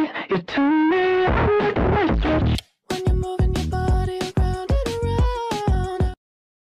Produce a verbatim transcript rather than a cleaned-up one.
You turn me on like a light switch.